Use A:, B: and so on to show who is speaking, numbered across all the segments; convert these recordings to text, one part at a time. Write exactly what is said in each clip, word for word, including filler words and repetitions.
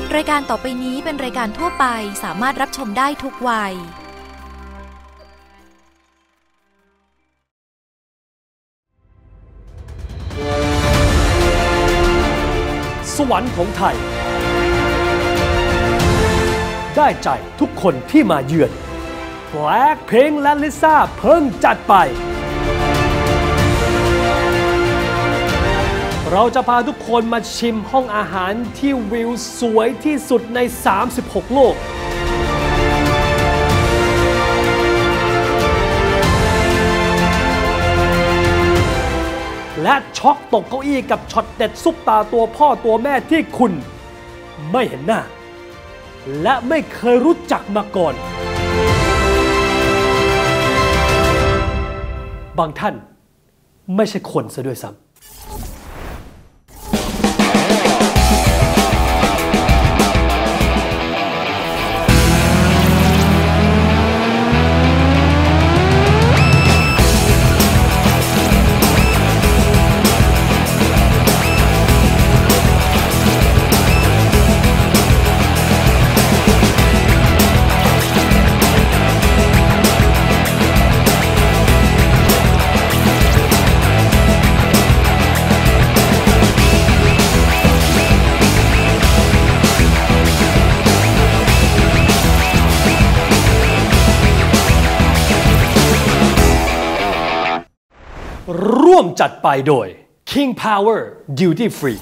A: รายการต่อไปนี้เป็นรายการทั่วไปสามารถรับชมได้ทุกวัย
B: สวรรค์ของไทยได้ใจทุกคนที่มาเยือน Blackpink และลิซ่าเพิ่งจัดไปเราจะพาทุกคนมาชิมห้องอาหารที่วิวสวยที่สุดในสามสิบหกโลกและช็อกตกเก้าอี้กับช็อตเด็ดซุปตาตัวพ่อตัวแม่ที่คุณไม่เห็นหน้าและไม่เคยรู้จักมาก่อนบางท่านไม่ใช่คนซะด้วยซ้ำร่วมจัดไปโดย King Power Duty Free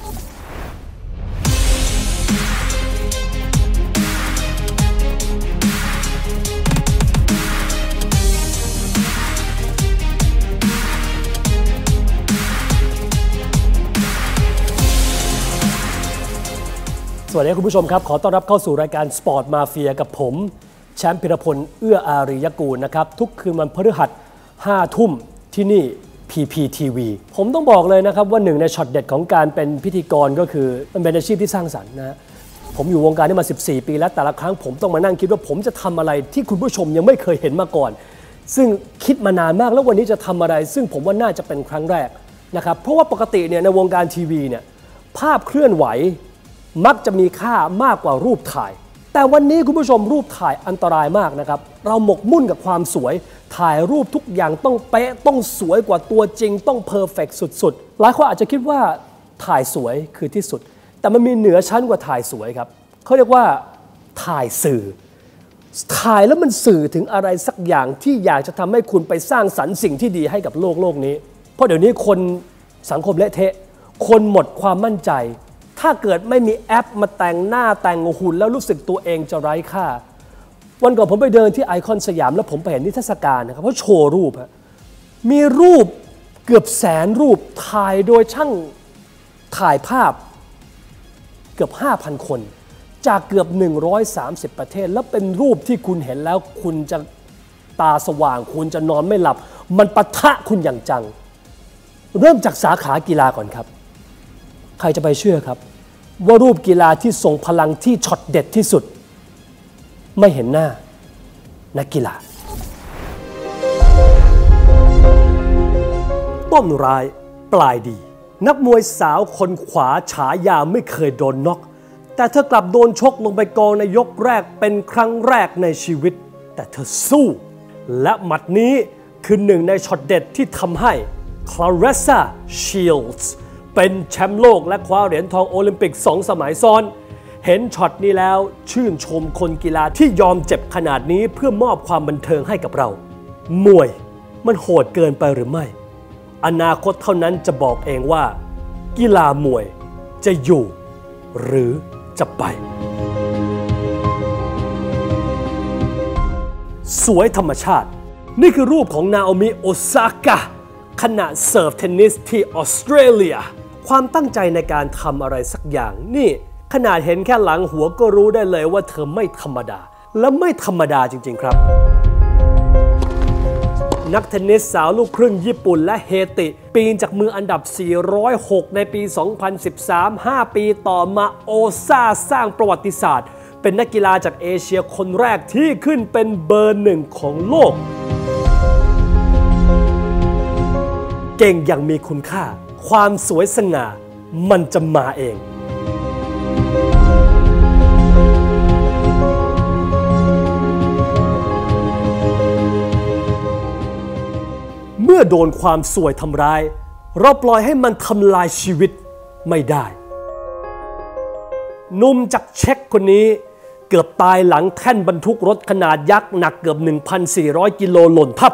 B: สวัสดีคุณผู้ชมครับขอต้อนรับเข้าสู่รายการ Sport Mafia กับผมแชมป์พิรพลเอื้ออารียกูลนะครับทุกคืนวันพฤหัสห้าทุ่มที่นี่ พี พี ที วี ผมต้องบอกเลยนะครับว่าหนึ่งในช็อตเด็ดของการเป็นพิธีกรก็คือมันเป็นอาชีพที่สร้างสรรค์นะผมอยู่วงการนี้มาสิบสี่ปีแล้วแต่ละครั้งผมต้องมานั่งคิดว่าผมจะทำอะไรที่คุณผู้ชมยังไม่เคยเห็นมาก่อนซึ่งคิดมานานมากแล้ววันนี้จะทำอะไรซึ่งผมว่าน่าจะเป็นครั้งแรกนะครับเพราะว่าปกติเนี่ยในวงการทีวีเนี่ยภาพเคลื่อนไหวมักจะมีค่ามากกว่ารูปถ่ายแต่วันนี้คุณผู้ชมรูปถ่ายอันตรายมากนะครับเราหมกมุ่นกับความสวยถ่ายรูปทุกอย่างต้องเป๊ะต้องสวยกว่าตัวจริงต้องเพอร์เฟกต์สุดๆหลายคนอาจจะคิดว่าถ่ายสวยคือที่สุดแต่มันมีเหนือชั้นกว่าถ่ายสวยครับเขาเรียกว่าถ่ายสื่อถ่ายแล้วมันสื่อถึงอะไรสักอย่างที่อยากจะทำให้คุณไปสร้างสรรค์สิ่งที่ดีให้กับโลกโลกนี้เพราะเดี๋ยวนี้คนสังคมเละเทะคนหมดความมั่นใจถ้าเกิดไม่มีแอปมาแต่งหน้าแต่งหุ่นแล้วรู้สึกตัวเองจะไร้ค่าวันก่อนผมไปเดินที่ไอคอนสยามแล้วผมไปเห็นนิทรรศการนะครับเขาโชว์รูปฮะมีรูปเกือบแสนรูปถ่ายโดยช่างถ่ายภาพเกือบ ห้าพัน คนจากเกือบหนึ่งร้อยสามสิบประเทศแล้วเป็นรูปที่คุณเห็นแล้วคุณจะตาสว่างคุณจะนอนไม่หลับมันปะทะคุณอย่างจังเริ่มจากสาขากีฬาก่อนครับใครจะไปเชื่อครับว่ารูปกีฬาที่ทรงพลังที่ช็อตเด็ดที่สุดไม่เห็นหน้านักกีฬาต้นร้ายปลายดีนักมวยสาวคนขวาฉายาไม่เคยโดนน็อกแต่เธอกลับโดนชกลงไปกองในยกแรกเป็นครั้งแรกในชีวิตแต่เธอสู้และหมัดนี้คือหนึ่งในช็อตเด็ดที่ทำให้ Claressa Shields เป็นแชมป์โลกและคว้าเหรียญทองโอลิมปิกสองสมัยซ้อนเห็นช็อตนี้แล้วชื่นชมคนกีฬาที่ยอมเจ็บขนาดนี้เพื่อมอบความบันเทิงให้กับเรามวยมันโหดเกินไปหรือไม่อนาคตเท่านั้นจะบอกเองว่ากีฬามวยจะอยู่หรือจะไปสวยธรรมชาตินี่คือรูปของนาโอมิโอซาก้าขณะเสิร์ฟเทนนิสที่ออสเตรเลียความตั้งใจในการทำอะไรสักอย่างนี่ขนาดเห็นแค่หลังหัวก็รู้ได้เลยว่าเธอไม่ธรรมดาและไม่ธรรมดาจริงๆครับนักเทนนิสสาวลูกครึ่งญี่ปุ่นและเฮติปีนจากมืออันดับสี่ร้อยหกในปีสองพันสิบสาม ห้าปีต่อมาโอซาสร้างประวัติศาสตร์เป็นนักกีฬาจากเอเชียคนแรกที่ขึ้นเป็นเบอร์หนึ่งของโลกเก่งอย่างมีคุณค่าความสวยสง่ามันจะมาเองมื่อโดนความสวยทำร้ายเราปล่อยให้มันทำลายชีวิตไม่ได้หนุ่มจากเช็กคนนี้เกือบตายหลังแท่นบรรทุกรถขนาดยักษ์หนักเกือบ หนึ่งพันสี่ร้อย กิโลหล่นทับ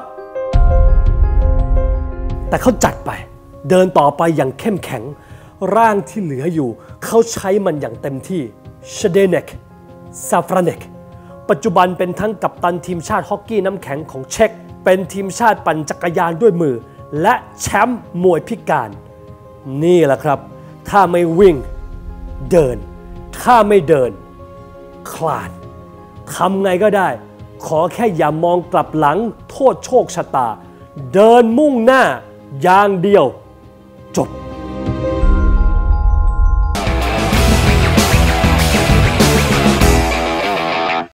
B: แต่เขาจัดไปเดินต่อไปอย่างเข้มแข็งร่างที่เหลืออยู่เขาใช้มันอย่างเต็มที่ชเดเนกซาฟราเนกปัจจุบันเป็นทั้งกัปตันทีมชาติฮอกกี้น้ำแข็งของเช็กเป็นทีมชาติปั่นจักรยานด้วยมือและแชมป์มวยพิการนี่แหละครับถ้าไม่วิ่งเดินถ้าไม่เดินคลานทำไงก็ได้ขอแค่อย่ามองกลับหลังโทษโชคชะตาเดินมุ่งหน้าอย่างเดียวจบ